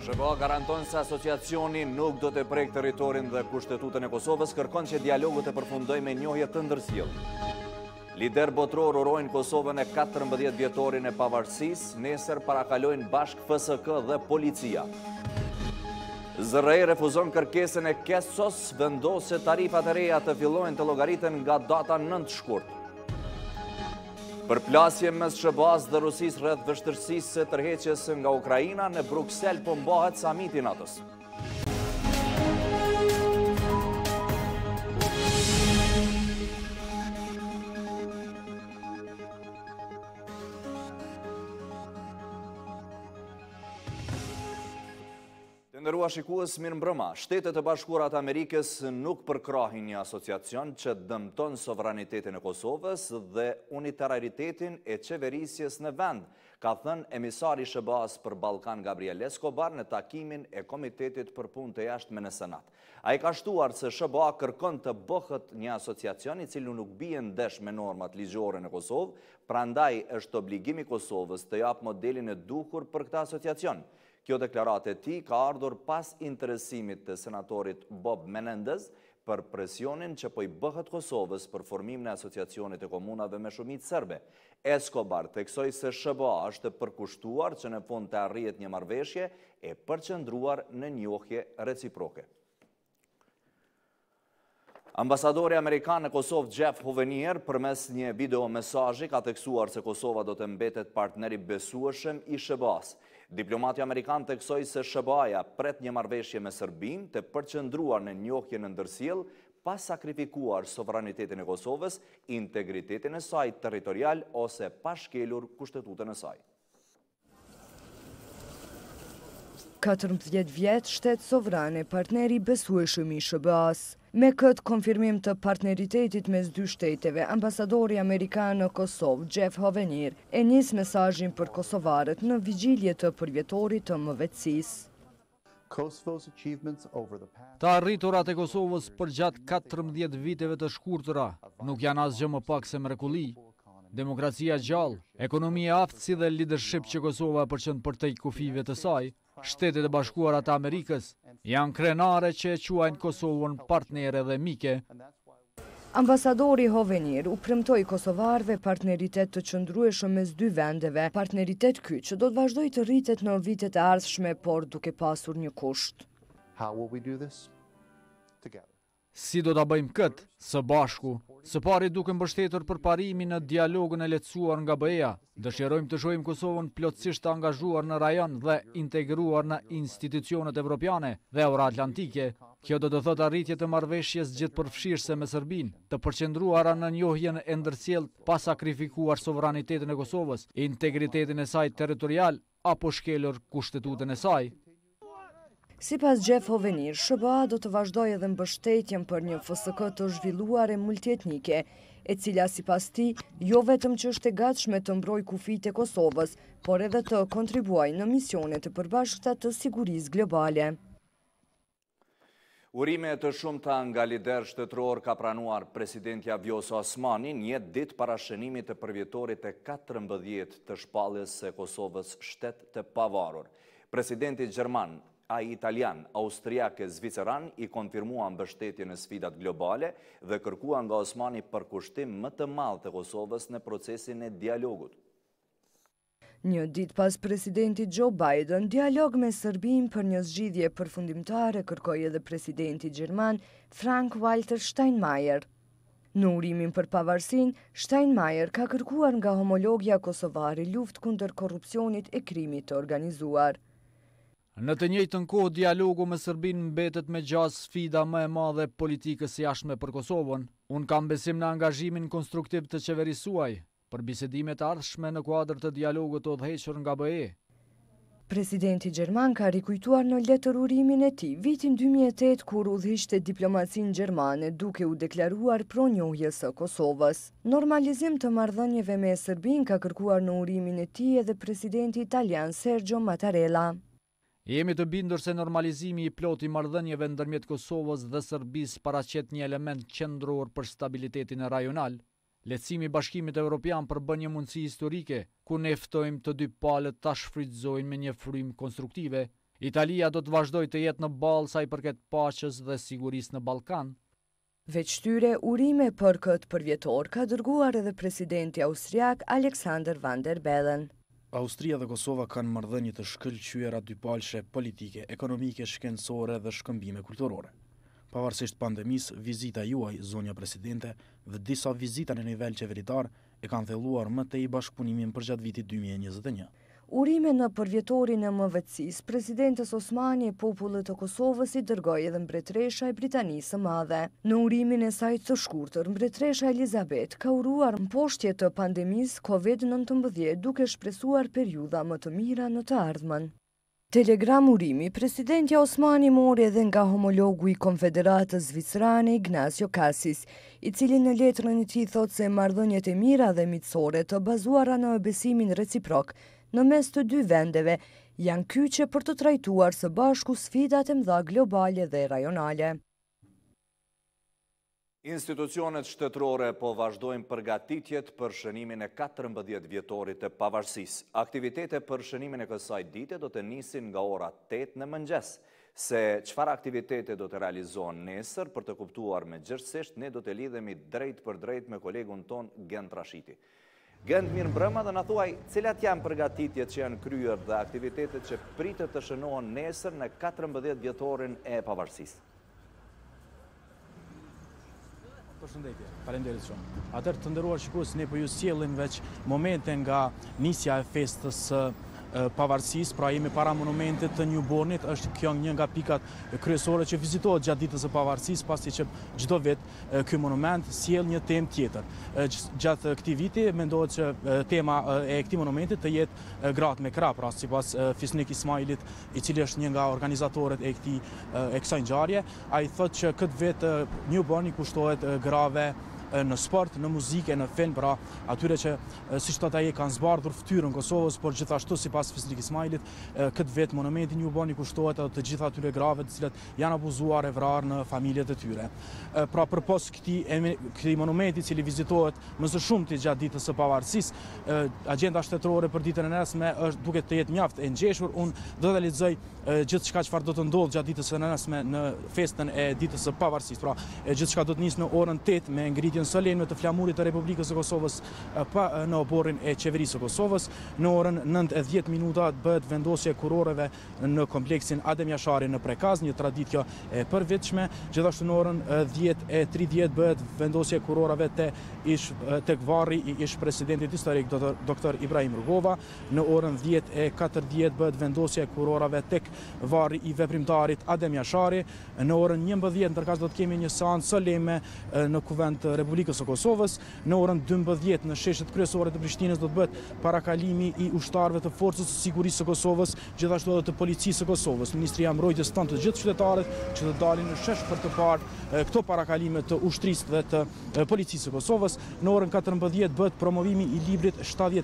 SHBA garanton se asociacioni nuk do të prek territorin dhe kushtetutën e Kosovës, kërkon që dialogu të përfundoj me njohje të ndërsjellë. Lider botror urojnë Kosovën e 14 vjetorin e pavarësisë, nesër parakalojnë bashk FSK dhe policia. ZRE refuzon kërkesën e Kesos, vendos se tarifat e reja të fillojnë të llogariten nga data 9 shkurt. Përplasje mes SHBA-s dhe Rusisë rreth vështirësisë së tërheqjes nga Ukraina, në Bruksel po mbahet samiti i NATO-s. Të nderuar shikues, mirëmbrëma. Shtetet e Bashkuara të Amerikës nuk përkrahin një asociacion që dëmton sovranitetin e Kosovës dhe unitaritetin e qeverisjes në vend, ka thënë emisari i SHBA-s për Ballkan Gabriel Escobar në takimin e Komitetit për Punë të Jashtme në Senat. Ai ka shtuar se SHBA kërkon të bëhet një asociacion i cili nuk bie ndesh me normat ligjore në Kosovë, prandaj është obligimi i Kosovës të jap modelin e duhur për këtë asociacion. Kjo deklaratë e tij ka ardhur pas interesimit të senatorit Bob Menendez për presionin që po i bëhet Kosovës për formimin e asociacionit të komunave me shumicë serbe. Escobar theksoi se SHBA është përkushtuar që në fund të arrihet një marrëveshje e përqendruar në njohje reciproke. Ambasadori Amerikan në Kosovë Jeff Hovenier përmes një video mesazhi ka theksuar se Kosova do të mbetet partneri besueshëm i SHBA-s. Diplomati Amerikan theksoi se SHBA-ja pret një marrëveshje me Serbinë të përqendruar në njohje në ndërsjellë pa sakrifikuar sovranitetin e Kosovës, integritetin e saj territorial ose pa shkelur kushtetutën e saj. 14 vjet shtet sovrane partneri besueshëm i SHBA-s. Me këtë konfirmim të partneritetit mes dy shteteve, ambasadori Amerikan në Kosovë, Jeff Hovenier, e nis mesazhin për kosovarët në vigjilje të përvjetorit të mëvetësisë. Të arriturat e Kosovës përgjatë 14 viteve të shkurtëra nuk janë asgjë më pak se mrekulli. Demokracia gjallë, ekonomia e aftësi dhe leadership që Kosova përqend përtej kufive të saj, Shtetet e Bashkuara të Amerikës janë krenare që e quajnë Kosovën partnere dhe mike. Ambasadori Hovenier u premtoi kosovarëve partneritet të qëndrueshëm mes dy vendeve, partneritet ky që do të vazhdojë të rritet në vitet e ardhshme, por duke pasur një kusht. Si do ta bëjmë këtë? Së bashku. Së pari duke mbështetur përparimin në dialogun e lehtësuar nga BE-ja. Dëshirojmë të shohim Kosovën plotësisht të angazhuar në rajon dhe integruar në institucionet evropiane dhe euroatlantike. Kjo do të thotë arritje të marrëveshjes gjithëpërfshirëse me Serbinë, të përqendruara në njohjen e ndërsjellë pa sakrifikuar sovranitetin e Kosovës, integritetin e saj territorial apo shkelur kushtetutën e saj. Sipas Jeff Hovenier, SHBA do të vazhdojë edhe mbështetjen për një FSK të zhvilluar e multietnike, e cila sipas tij jo vetëm që është e gatshme të mbrojë kufitë e Kosovës, por edhe të kontribuojë në misione të përbashkëta të sigurisë globale. Urime të shumta nga lider shtetëror ka pranuar presidenti Vjosa Osmani një ditë para shënimit të përvjetorit e 14 të shpalljes së Kosovës shtet të pavarur. Presidenti gjerman, italian, austriak e zviceran i konfirmuan mbështetjen në sfidat globale dhe kërkuan nga Osmani përkushtim më të madh të Kosovës në procesin e dialogut. Një ditë pas presidentit Joe Biden, dialog me Serbinë për një zgjidhje përfundimtare kërkoi edhe presidenti gjerman Frank-Walter Steinmeier. Në urimin për pavarësinë, Steinmeier ka kërkuar nga homologja kosovare luftë kundër korrupsionit e krimit të organizuar. Në të njëjtën kohë, dialogu me Serbinë mbetet me gjasë sfida më e madhe politikës së jashtme për Kosovën. Unë kam besim në angazhimin konstruktiv të qeverisë suaj për bisedimet ardhshme në kuadër të dialogut të udhëhequr nga BE. Presidenti gjerman ka rikujtuar në letërurimin e tij vitin 2008 kur udhëhiqte diplomacinë gjermane duke u deklaruar pronjohjes së Kosovës. Normalizim të marrëdhënieve me Serbinë ka kërkuar në urimin e tij edhe presidenti italian Sergio Mattarella. Jemi të bindur se normalizimi i plotë i marrëdhënieve ndërmjet Kosovës dhe Serbisë paraqet një element qendror për stabilitetin e rajonal. Lehtësimi i Bashkimit Evropian përbën një mundësi historike, ku ne ftojmë të dy palët ta shfrytëzojnë me një frym konstruktive, Italia do të vazhdojë të jetë në balë sa i përket paqes dhe sigurisë në Ballkan. Veçtyre urime për këtë përvjetor ka dërguar edhe presidenti austriak Alexander Van der Bellen. Austria dhe Kosova kanë marrëdhënie të shkëlqyera dypalshe politike, ekonomike, shkencore dhe shkëmbime kulturore. Pavarësisht pandemisë, vizita juaj, zonja presidente, dhe disa vizita në nivel qeveritar e kanë thelluar më tej bashkëpunimin përgjatë vitit 2021. Urime në përvjetorin e mëvëtësisë, presidentes Osmani e popullit të Kosovës i dërgoi edhe mbretëresha e Britanisë së Madhe. Në urimin e saj të shkurtër, mbretëresha Elizabeth ka uruar mposhtje të pandemisë COVID-19 duke shpresuar periudha më të mira në të ardhmen. Telegram urimi, presidentja Osmani mori edhe nga homologu i Konfederatës Zvicrane Ignacio Cassis, i cili në letrën e tij thotë se marrëdhëniet e mira dhe miqësore të bazuara në besimin reciprok në mes të dy vendeve janë kyçe për të trajtuar së bashku sfidat e mëdha globale dhe rajonale. Institucionet shtetërore po vazhdojnë përgatitjet për shënimin e 14 vjetorit të pavarësisë. Aktivitete për shënimin e kësaj dite do të nisin nga ora 8 në mëngjes. Se çfarë aktivitete do të realizohen nesër, për të kuptuar me gjithësisht, ne do të lidhemi drejt për drejt me kolegun ton Gent Rashiti. Gent, mirë mbrëma dhe na thuaj cilat janë përgatitjet që janë kryer dhe aktivitetet që pritet të shënohen nesër në 14 vjetorin e pavarësisë. Përshëndetje, faleminderit shumë. Atëherë të nderuar shikues, ne po ju sjellim veç momente nga nisja e festës pavarësisë, pra jemi para monumentit të Newbornit, është kjo një nga pikat kryesore që vizitohet gjatë ditës së pavarësisë, pasi që çdo vit ky monument sjell një temë tjetër. Gjatë këtij viti mendohet që tema e këtij monumenti të jetë gratë me krah, pra sipas Fisnik Ismailit, i cili është një nga organizatorët e kësaj ngjarje, ai thotë që këtë vit Newborni kushtohet grave në sport, në muzikë, në film, pra atyre që siç thotë ai kanë zbardhur fytyrën Kosovës, por gjithashtu sipas Fisnik Ismailit, këtë vit monumenti Newborni kushtohet edhe të gjitha atyre grave të cilat janë abuzuar e vrarë në familjet e tyre. Pra përpos këtij monumenti i cili vizitohet më së shumti gjatë ditës së pavarësisë, agjenda shtetërore për ditën e nesërme është duket të jetë mjaft e ngjeshur. Unë do ta lexoj gjithçka çfarë do të ndodhë gjatë ditës së nesërme në festën e ditës së pavarësisë. Pra gjithçka do të nisë në orën 8 me ngritjen solene të flamurit të Republikës së Kosovës në oborrin e qeverisë së Kosovës. Në orën 9:10 minuta bëhet vendosje kuroreve në kompleksin Adem Jashari në Prekaz, një traditë kjo e përvitshme. Gjithashtu në orën 10:30 bëhet vendosje kuroreve tek varri i ish presidentit historik Dr. Ibrahim Rugova. Në orën 10:40 bëhet vendosje kurorave tek varri i veprimtarit Adem Jashari. Në orën 11 ndërkaq do të kemi një seancë solene në kuvend të Republikës së Kosovës. Në orën 12 në sheshet kryesore të Prishtinës do të bëhet parakalimi i ushtarëve të Forcës së Sigurisë së Kosovës, gjithashtu edhe të Policisë së Kosovës. Ministria e Mbrojtjes stan të gjithë qytetarët që të dalin në shesh për të parë këto parakalime të ushtrisë dhe të Policisë së Kosovës. Në orën 14 bëhet promovimi i librit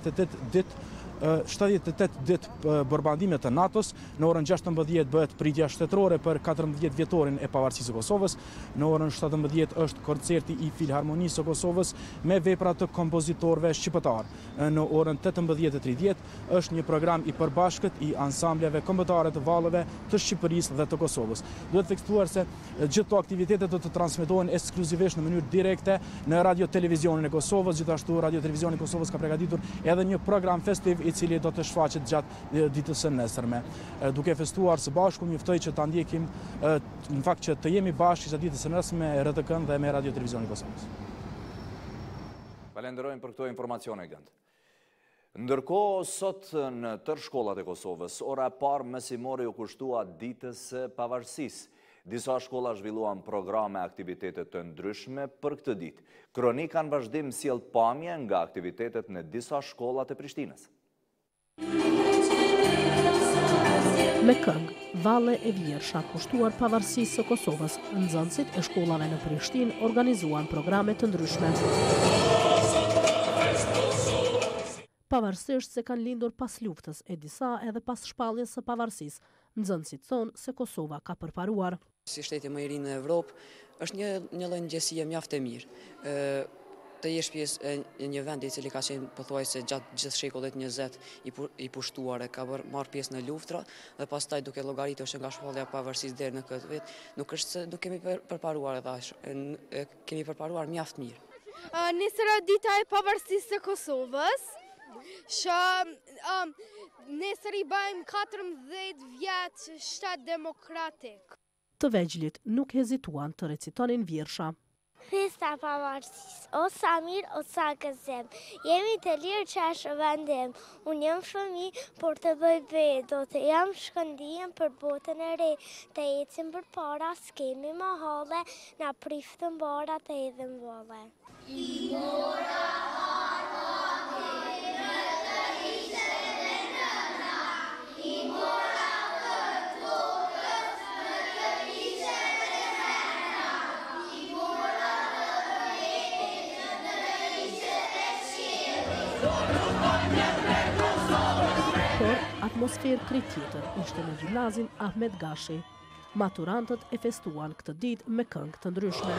78 ditë bombardime të NATO-s. Në orën 16 bëhet pritja shtetërore për 14 vjetorin e pavarësisë së Kosovës. Në orën 17 është koncerti i Filharmonisë së Kosovës me vepra të kompozitorëve shqiptar. Në orën 18:30 është një program i përbashkët i ansambleve kombëtare të vallëve të Shqipërisë dhe të Kosovës. Duhet theksuar se gjithë këto aktivitete do të transmetohen ekskluzivisht në mënyrë direkte në Radio Televizionin e Kosovës. Gjithashtu Radio Televizioni i Kosovës ka përgatitur edhe një program festiv i cili do të shfaqet gjatë ditës së nesërme. Duke festuar së bashku, mjëftoj që ta ndjekim, në fakt që të jemi bashkë gjatë ditës së nesërme me RTK-n dhe me Radio Televizionin e Kosovës. Falenderojmë për këto informacione, Gent. Ndërkohë, sot në tërë shkollat e Kosovës, ora e parë mësimore u kushtua ditës së pavarësisë. Disa shkolla zhvilluan programe aktivitetet të ndryshme për këtë ditë. Kronika në vazhdim sjell pamje nga aktivitetet në disa shkollat e Prishtinës. Me këngë, valle e vjersha kushtuar pavarësisë së Kosovës, nxënësit e shkollave në Prishtinë organizuan programe të ndryshme. Pavarësisht se kanë lindur pas luftës e disa edhe pas shpalljes së pavarësisë, nxënësit thonë se Kosova ka përparuar. Si shteti më i ri në Evropë, është një lloj ngjësie mjaft e mirë. të jesh pjesë e një vendi i cili ka qenë pothuajse gjatë gjithë shekullit 20 i pushtuar, ka marrë pjesë në luftra dhe pastaj duke llogaritur që nga shpallja e pavarësisë deri në këtë vit, nuk është se nuk kemi përparuar edhe kemi përparuar mjaft mirë. Nesër është dita e pavarësisë së Kosovës, që nesër i bëjmë 14 vjet shtat demokratik. Të vegjëlit nuk hezituan të recitonin vjersha. Festa pavarësisë, o sa mirë, o sa gëzim. Jemi të lirë që është vendim. Unë jam fëmijë, por të bëj vetë. Do të jam shkëndijën për botën e re. Të ecim për para, s'kemi më halle, na priftën bara të edhim vole. Por, atmosferë krejt tjetër ishte në gjimnazin Ahmet Gashi. Maturantët e festuan këtë ditë me këngë të ndryshme.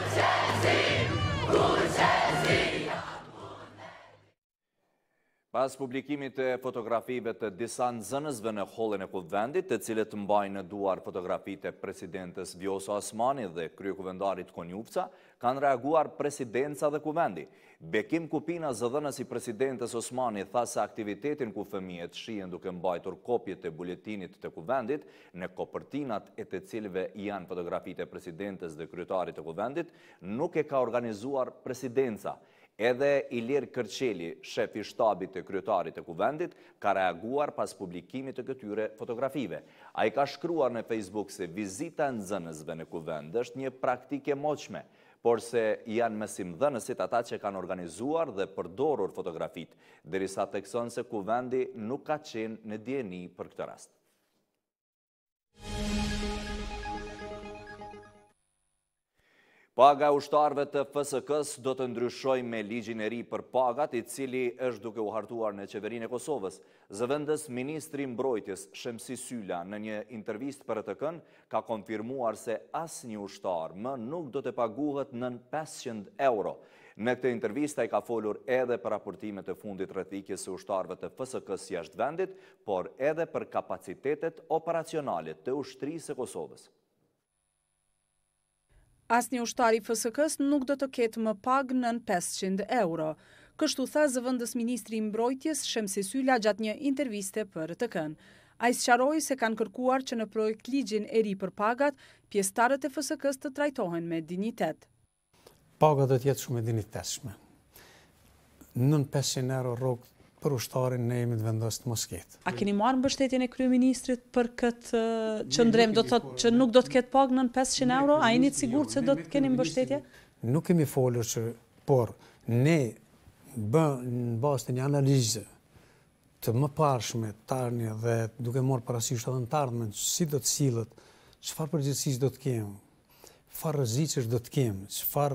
Pas publikimit e fotografive të disa nxënësve në hollin e kuvendit, të cilët mbajnë në duar fotografitë e presidentes Vjosa Osmani dhe kryekuvendarit Konjupca, kanë reaguar presidenca dhe kuvendi. Bekim Kupina, zëdhënës i presidentes Osmani, tha se aktivitetin ku fëmijët shihen duke mbajtur kopjet e buletinit të kuvendit në kopërtinat e të cilëve janë fotografitë e presidentes dhe kryetarit të kuvendit, nuk e ka organizuar presidenca. Edhe Ilir Kërçeli, shefi shtabit të kryetarit të kuvendit, ka reaguar pas publikimit të këtyre fotografive. A i ka shkruar në Facebook se vizita e nxënësve në kuvend është një praktike moqme, por se janë mësimdhënësit ata që kanë organizuar dhe përdorur fotografit, derisa thekson se kuvendi nuk ka qenë në dieni për këtë rast. Paga e ushtarëve të FSK-s do të ndryshojë me ligjin e ri për pagat, i cili është duke u hartuar në qeverinë e Kosovës. Zëvendës ministri i mbrojtjes Shemsi Sylla në një intervistë për RTK-n ka konfirmuar se asnjë ushtar më nuk do të paguhet nën 500 euro. Në këtë intervistë ai ka folur edhe për raportimet e fundit rrethikjes së ushtarëve të FSK-s jashtë vendit, por edhe për kapacitetet operacionale të ushtrisë së Kosovës. Asnjë ushtar i FSK-s nuk do të ketë më pagë nën 500 euro. Kështu tha zëvendës ministri i mbrojtjes Shemsi Sylla gjatë një interviste për RTK-n. Ai sqaroi se kanë kërkuar që në projekt ligjin e ri për pagat, pjesëtarët e FSK-s të trajtohen me dinjitet. Paga do të jetë shumë e dinjitetshme. Nën 500 euro rrogë për ushtarin ne jemi të vendosur të mos ketë. A keni marrë mbështetjen e kryeministrit për këtë qëndrim, do të thotë që nuk do të ketë pagë nën 500 euro? A jeni të sigurt se do të keni mbështetje? Nuk kemi folur por ne në bazë të një analize të mëparshme tani dhe duke marrë parasysh edhe në të ardhmen si do të sillet, çfarë përgjegjësisë do të kemi, çfarë rreziqesh do të kemi,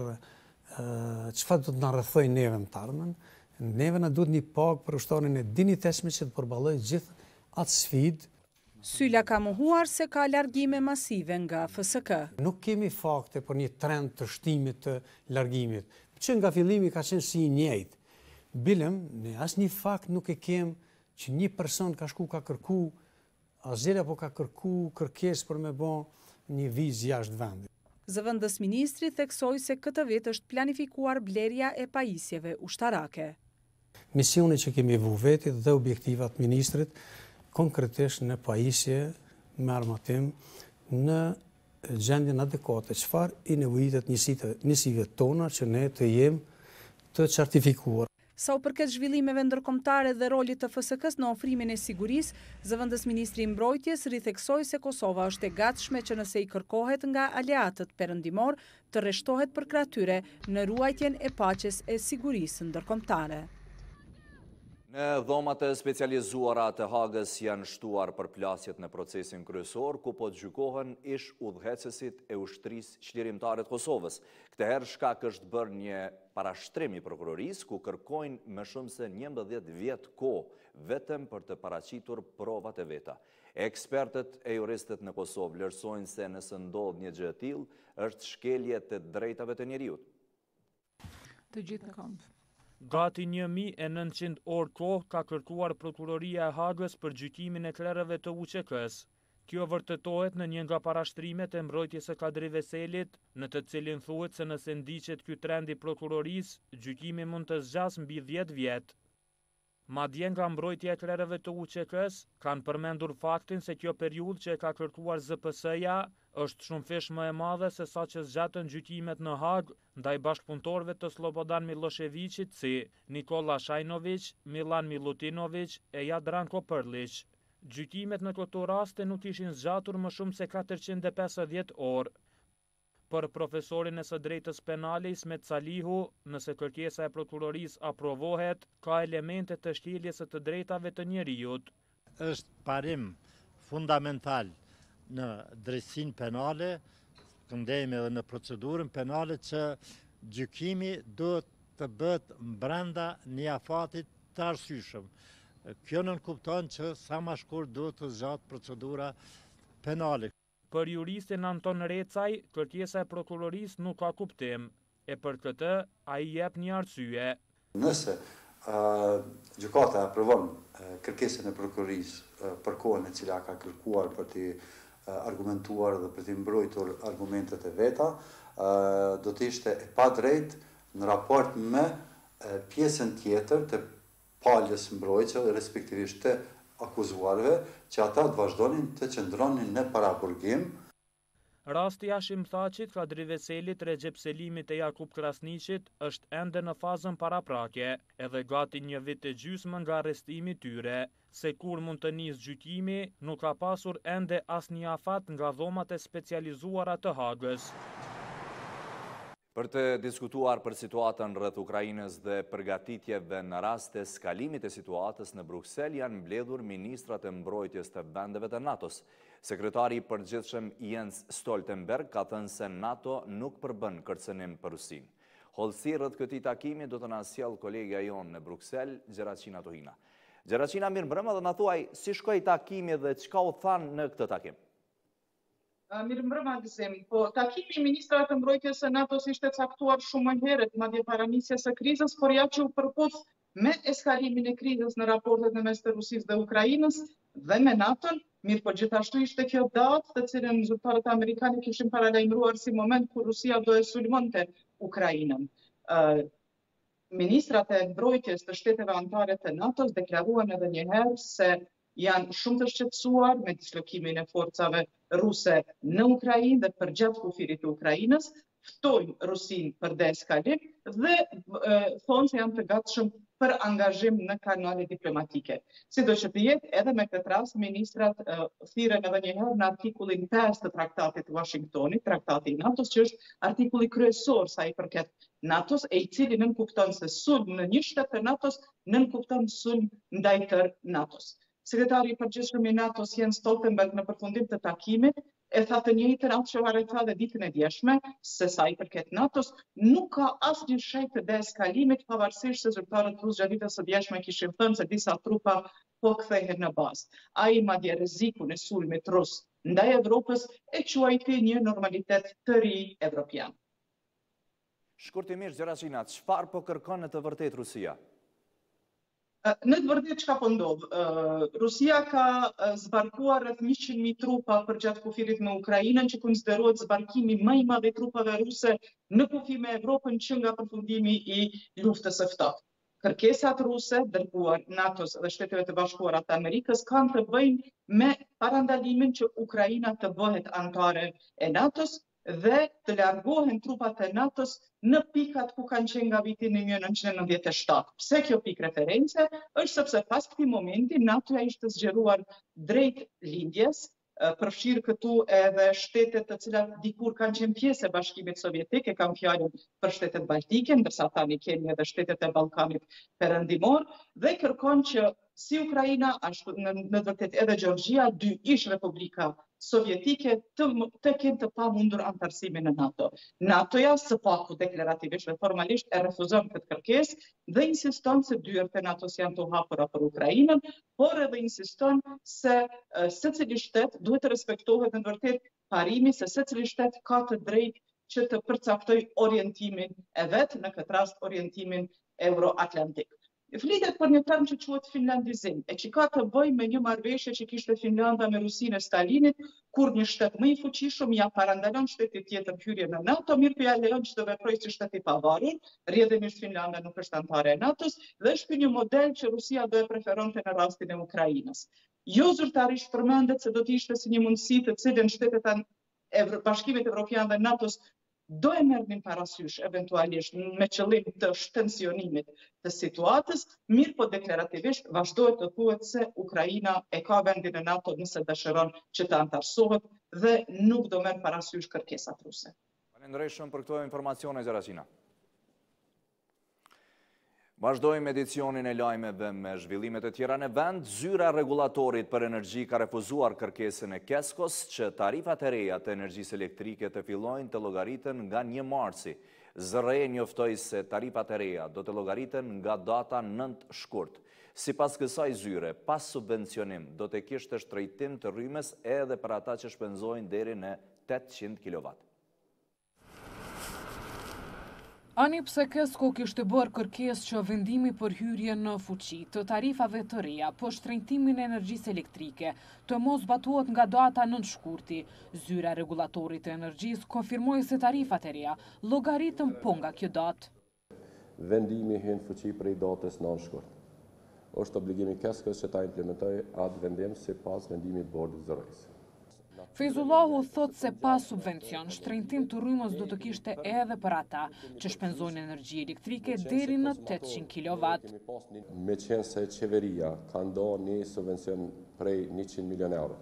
çfarë do të na rrethojë neve në të ardhmen. Neve na duhet një pagë për ushtarin e dinjitetshme që të përballojë gjithë atë sfidë. Sylla ka mohuar se ka largime masive nga FSK. Nuk kemi fakte për një trend të shtimit të largimit, që nga fillimi ka qenë si i njëjtë. Bilem, ne asnjë fakt nuk e kem që një person ka shku ka kërku azil apo ka kërku kërkesë për me bë një vizë jashtë vendit. Zëvendës ministri theksoi se këtë vit është planifikuar blerja e pajisjeve ushtarake. Misioni që kemi vu vetit dhe objektivat ministrit konkretisht në pajisje me armatim në gjendjen adekuate, çfarë i nevojitet njësive tona që ne të jem të certifikuar. Sa u përket zhvillimeve ndërkombëtare dhe rolit të FSK-s në ofrimin e sigurisë, zëvendës ministri i mbrojtjes ritheksoi se Kosova është e gatshme që nëse i kërkohet nga aleatët perëndimor të rreshtohet përkrah tyre në ruajtjen e paqes e sigurisë ndërkombëtare. Në dhomat e specializuara të Hagës janë shtuar përplasjet në procesin kryesor, ku po të gjykohen ish udhëhecësit e ushtrisë çlirimtare të Kosovës. Këtë herë shkak është bërë një parashtrim i prokurorisë, ku kërkojnë më shumë se 11 vjet kohë vetëm për të paraqitur provat e veta. Ekspertët e juristët në Kosovë vlerësojnë se nëse ndodh një gjë e tillë, është shkelje të drejtave të njeriut. Të gjithë në kamp. Gati 1900 orë kohë ka kërkuar prokuroria e Hagës për gjykimin e klerëve të UÇK-s. Kjo vërtetohet në një nga parashtrimet e mbrojtjes së Kadri Veselit, në të cilin thuhet se nëse ndiqet ky trend i prokurorisë, gjykimi mund të zgjasë mbi 10 vjet. Madje nga mbrojtja e klerëve të UÇK-s kanë përmendur faktin se kjo periudhë që e ka kërkuar ZPS-ja është shumë fish më e madhe se sa që zgjatën gjykimet në Hagë ndaj bashkëpunëtorëve të Slobodan Miloševićit si Nikola Shajnović, Milan Milutinović e Jadranko Prlić. Gjykimet në këto raste nuk ishin zgjatur më shumë se 450 orë. Për profesorin e së drejtës penale Ismet Salihu, nëse kërkesa e prokurorisë aprovohet, ka elemente të shkeljes së të drejtave të njerëzit. Është parim fundamental në drejtësinë penale, këndejmë edhe në procedurën penale që gjykimi duhet të bëhet brenda një afatit të arsyeshëm. Kjo nënkupton që sa më shkurt duhet të zgjatë procedura penale. Për juristin Anton Recaj, kërkesa e prokurorisë nuk ka kuptim, e për këtë ai jep një arsye. Nëse gjykata aprovon kërkesën e prokurorisë për kohën e cila ka kërkuar për të argumentuar dhe për të mbrojtur argumentet e veta, do të ishte e padrejtë në raport me pjesën tjetër të paljes mbrojtje, respektivisht të akuzuarve, që ata të vazhdonin të qëndronin në paraburgim. Rasti Hashim Thaqit, Kadri Veselit, Recep Selimit e Jakub Krasniqit është ende në fazën paraprake, edhe gati një vit e gjysmë nga arrestimi tyre. Se kur mund të nisë gjykimi, nuk ka pasur ende asnjë afat nga dhomat e specializuara të Hagës. Për të diskutuar për situatën rreth Ukrainës dhe përgatitjeve në rast të eskalimit e situatës në Bruksel, janë mbledhur ministrat e mbrojtjes të vendeve të NATO-s. Sekretari i përgjithshëm Jens Stoltenberg ka thënë se NATO nuk përbën kërcënim për Rusinë. Hollësi rreth këtij takimi do të na sjell kolegja jonë në Bruksel, Gjeraqina Tohina. Gjeraqina, mirëmbrëma dhe na thuaj si shkoi takimi dhe çka u thanë në këtë takim. Mirëmbrëma Gëzim, po takimi i ministrave të mbrojtjes së NATO-s ishte caktuar shumë herët, madje para nisjes së krizës, por ja që u përputh me eskalimin e krizës në raportet në mes të Rusisë dhe Ukrainës dhe me NATO-n, mirë po gjithashtu ishte kjo datë të cilën zyrtarët amerikanë kishin paralajmëruar si moment kur Rusia do e sulmonte Ukrainën. Ministrat e mbrojtjes të shteteve anëtare të NATO-s deklaruan edhe një herë se janë shumë të shqetësuar me dislokimin e forcave ruse në Ukrainë dhe përgjatë kufirit të Ukrainës, ftojnë Rusinë për deeskalim dhe thonë se janë të gatshëm për angazhim në kanale diplomatike. Sido që të jetë, edhe me këtë rast, ministrat thirrën edhe një herë në artikullin 5 të traktatit të Washingtonit, traktati i NATO-s, që është artikulli kryesor sa i përket NATO-s, e i cili nënkupton se sulm në një shtet të NATO-s nënkupton sulm ndaj tërë NATO-s. Sekretari i përgjithshëm i NATO-s Jens Stoltenberg në përfundim të takimit e tha të njëjtën atë që tha dhe ditën e djeshme, se sa i përket NATO-s nuk ka asnjë shenjë të deeskalimit, pavarësisht se zyrtarët rusë gjatë ditës së djeshme kishin thënë se disa trupa po kthehen në bazë. Ai madje rrezikun e sulmit rus ndaj Evropës e quajti një normalitet të ri evropian. Shkurtimisht, Gjeraqina, çfarë po kërkon në të vërtetë Rusia? Në të vërtetë çka po ndodh? Rusia ka zbarkuar rreth 100.000 trupa përgjatë kufirit me Ukrainën, që konsiderohet zbarkimi më i madh i trupave ruse në kufi me Evropën që nga përfundimi i luftës së ftohtë. Kërkesat ruse dërguar NATO-s dhe Shteteve të Bashkuara të Amerikës kanë të bëjnë me parandalimin që Ukraina të bëhet anëtare e NATO-s dhe të largohen trupat e NATO-s në pikat ku kanë qenë nga viti 1997. Pse kjo pikë reference? Është sepse pas këtij momenti NATO-ja ishte zgjeruar drejt lindjes, përfshirë këtu edhe shtetet të cilat dikur kanë qenë pjesë e Bashkimit Sovjetik, e kam fjalën për shtetet baltike, ndërsa tani kemi edhe shtetet e Ballkanit Perëndimor, dhe kërkon që si Ukraina, ashtu në vërtet edhe Gjeorgjia, dy ish republika sovjetike të kenë të pamundur antarësimin në NATO. NATO-ja së paku deklarativisht dhe formalisht e refuzon këtë kërkesë dhe insiston se dyert e NATO-s janë të hapura për Ukrainën, por edhe insiston se secili shtet duhet të respektohet në vërtet parimi se secili shtet ka të drejtë që të përcaktoj orientimin e vet, në këtë rast orientimin Euro-Atlantik. Flitet për një term që quhet finlandizim, e që ka të bëjë me një marrëveshje që kishte Finlanda me Rusinë e Stalinit, kur një shtet më i fuqishëm ja parandalon shtetit tjetër hyrje në NATO, mirë po ja lejon që të veprojë si shtet i pavarur, rrjedhimisht Finlanda nuk është anëtare e NATO-s, dhe është një model që Rusia do e preferonte në rastin e Ukrainës. Jo zyrtarisht përmendet se do të ishte si një mundësi të cilën shtetet e Bashkimit Evropian dhe NATO-s do e merrnin parasysh eventualisht me qëllim të shtensionimit të situatës, mirë po deklarativisht vazhdohet të thuhet se Ukraina e ka vendin e NATO nëse dëshiron që të antarësohet dhe nuk do merr parasysh kërkesat ruse. Falenderoj shumë për këto informacione, Zeracina. Vazhdojmë edicionin e lajmeve me zhvillimet e tjera në vend. Zyra Regulatorit për Energji ka refuzuar kërkesën e Keskos që tarifat e reja të energjisë elektrike të fillojnë të llogariten nga 1 marsi. ZRE njoftoi se tarifat e reja do të llogariten nga data 9 shkurt. Sipas kësaj zyre, pas subvencionim do të kishte shtrejtim të rrymes edhe për ata që shpenzojnë deri në 800 kW. Ani pse Kesko kishte bërë kërkesë që vendimi për hyrje në fuqi të tarifave të reja për shtrejtimin e energjisë elektrike të mos zbatohet nga data 9 shkurti, Zyra Regulatorit të Energjisë konfirmoi se tarifat e reja llogaritën po nga kjo datë. Vendimi hyn fuqi prej datës 9 shkurt. Është obligimi Keskos që ta implementojë atë vendim sipas vendimit të Bordit Zërës. Fejzullahu thot se pas subvencion, shtrejtim të rrymës do të kishte edhe për ata që shpenzojnë energji elektrike deri në 800 kW. Me qenë se qeveria ka ndonë një subvencion prej 100 milion euro,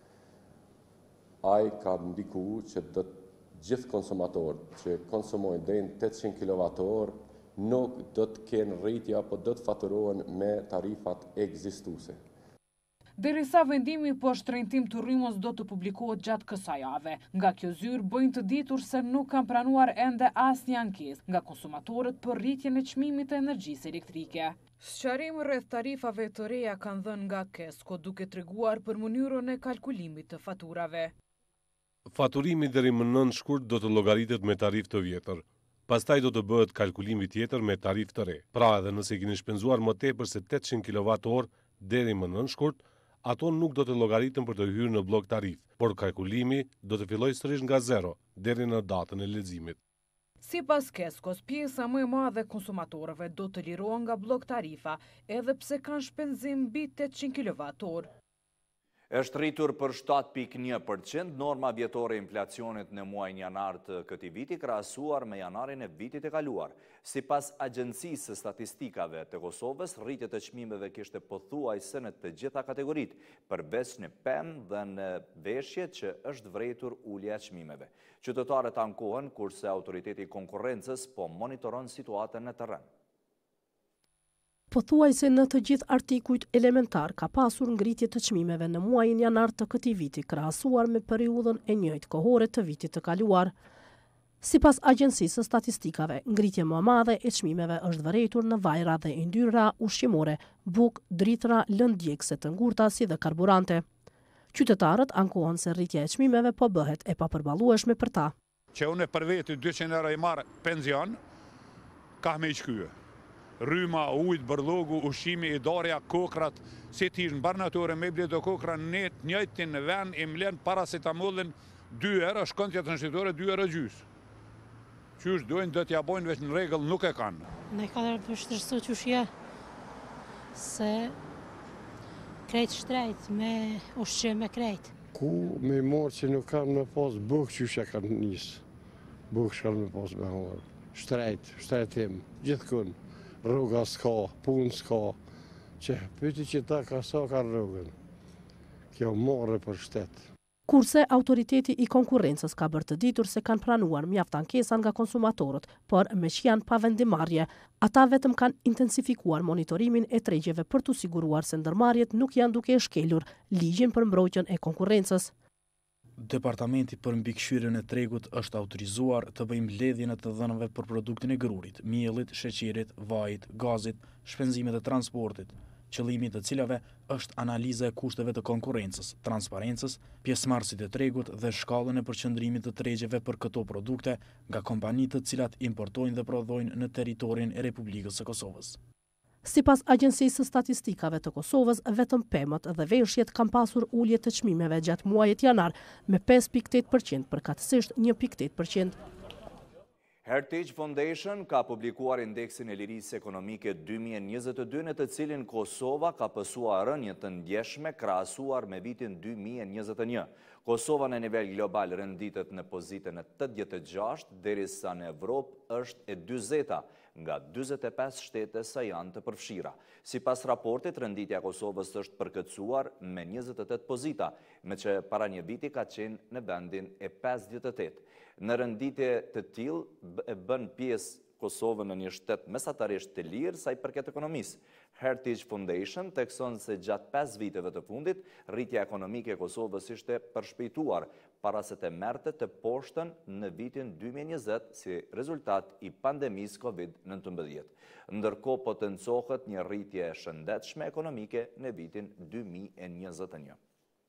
ai ka ndiku që gjithë konsumatorët që konsumojnë deri në 800 kWh nuk do të kenë rritje apo do të faturohen me tarifat ekzistuese. Derisa vendimi për shtrejtim të rrymës do të publikohet gjatë kësaj jave. Nga kjo zyrë bëjnë të ditur se nuk kanë pranuar ende asnjë ankesë nga konsumatorët për rritjen e çmimit të energjisë elektrike. Sqarim rreth tarifave të reja kanë dhënë nga Kesko, duke treguar për mënyrën e kalkulimit të faturave. Faturimi deri më 9 shkurt do të llogaritet me tarifë të vjetër. Pastaj do të bëhet kalkulimi tjetër me tarifë të re. Pra edhe nëse keni shpenzuar më tepër se 800 kWh deri më 9 shkurt, ato nuk do të llogaritën për të hyrë në blok tarif, por kalkulimi do të fillojë sërish nga zero deri në datën e leximit. Sipas Keskos, pjesa më e madhe e konsumatorëve do të lirohen nga blok tarifa, edhe pse kanë shpenzim mbi 800 kWh. Është rritur për 7.1% norma vjetore e inflacionit në muajin janar të këtij viti krahasuar me janarin e vitit e kaluar. Sipas Agjencisë së Statistikave të Kosovës, rritja e çmimeve kishte pothuajse në të gjitha kategoritë, përveç në pemë dhe në veshje që është vërejtur ulja e çmimeve. Qytetarët ankohen kurse autoriteti i konkurrencës po monitoron situatën në terren. Pothuajse në të gjithë artikujt elementar ka pasur ngritje të çmimeve në muajin janar të këtij viti krahasuar me periudhën e njëjtë kohore të vitit të kaluar. Sipas Agjencisë së Statistikave, ngritja më e madhe e çmimeve është vërejtur në vajra dhe yndyrra ushqimore, bukë, dritra, lëndë djegëse të ngurta si dhe karburante. Qytetarët ankohen se rritja e çmimeve po bëhet e papërballueshme për ta. Që unë për veti 200 euro i marr pension, ka me i shkyë. Rryma, ujt, bërlogu, ushqimi, idarja, kokrat, si t'ish në barnature, me blet o kokra, njëjtin në ven, i mlen paracetamollin 2 euro, shkon tjetë në shqitore 2 euro gjys. Qysh dojnë do t'ja bojnë veç në regull, nuk e kanë. Ne ka dhe përshërsu qyshje, se krejt shtrejt, me ushqim me krejt. Ku me morë që nuk kanë me pas bukë qyshje kanë njësë. Bukë shkanë me pas me horë. Shtrejtim, gjithkun. Rruga s'ka, punë s'ka, që pyti që ta ka sa ka rrugën. Kjo morë për shtetë. Kurse autoriteti i konkurrencës ka bërë të ditur se kanë pranuar mjaft ankesa nga konsumatorët, por me që janë pa vendimarrje, ata vetëm kanë intensifikuar monitorimin e tregjeve për të siguruar se ndërmarrjet nuk janë duke e shkelur ligjin për mbrojtjen e konkurrencës. Departamenti për mbikëqyrjen e tregut është autorizuar të bëjë mbledhjen e të dhënave për produktin e grurit, miellit, sheqerit, vajit, gazit, shpenzimet e transportit, qëllimi të cilave është analiza e kushteve të konkurrencës, transparencës, pjesëmarrësit e tregut dhe shkallën e përqendrimit të tregjeve për këto produkte nga kompanitë të cilat importojnë dhe prodhojnë në territorin e Republikës së Kosovës. Sipas Agjencisë së Statistikave të Kosovës, vetëm pemët dhe veshjet kanë pasur ulje të çmimeve gjatë muajit janar me 5.8% përkatësisht 1.8%. Heritage Foundation ka publikuar indeksin e lirisë ekonomike 2022 në të cilin Kosova ka pësuar rënje të ndjeshme krahasuar me vitin 2021. Kosova në nivel global rënditet në pozitën e 86, derisa në Evropë është e 20 nga 25 shtete sa janë të përfshira. Sipas raportit, rënditja e Kosovës është përkëtsuar me 28 pozita, me që para një viti ka qenë në vendin e 58. Në rënditje të tillë e bën pjesë Kosovën në një shtet mesatarisht të lirë sa i përket ekonomisë. Heritage Foundation tekson se gjatë 5 viteve të fundit, rritja ekonomike e Kosovës ishte përshpejtuar para se të merrte të poshtën në vitin 2020 si rezultat i pandemisë COVID-19. Ndërkohë potencohet një rritje shëndetshme ekonomike në vitin 2021.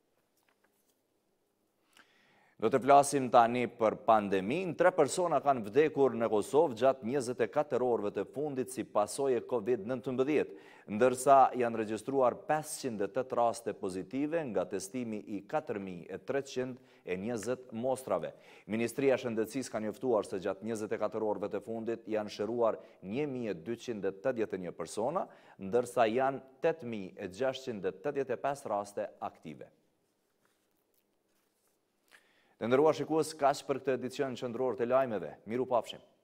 Do të flasim tani për pandemin. 3 persona kanë vdekur në Kosovë gjatë 24 orëve të fundit si pasojë e COVID-19, ndërsa janë regjistruar 508 raste pozitive nga testimi i 4.320 mostrave. Ministria e Shëndetësisë ka njoftuar se gjatë 24 orëve të fundit janë shëruar 1.281 persona, ndërsa janë 8.685 raste aktive. Të nderuar shikues, kaq për këtë edicion qendror të lajmeve. Miru pafshim.